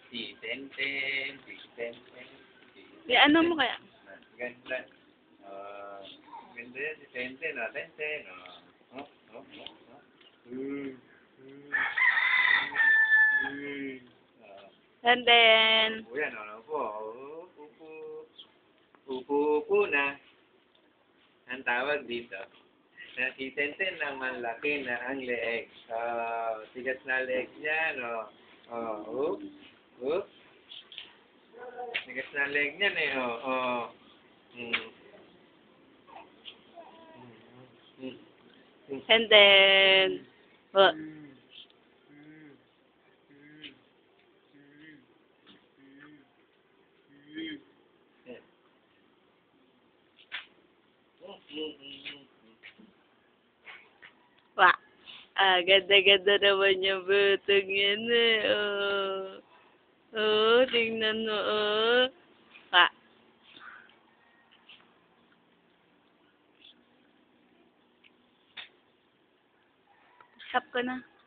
Si Tenten, si Tenten, si Di, ano mo kaya? Ganda. Ganda yan si Tenten, Tenten, Oh, oh, oh, oh. And then, Yan, po. Upo. Upo na. Ang tawag dito. Na si Tenten naman laki na ang leeg. Tigas na leeg niya, no? Tigas na leeg niyan eh, and then, what? Wah. Ganda-ganda naman yung butong yan eh. Tingnan mo, Wah. Stop ko na.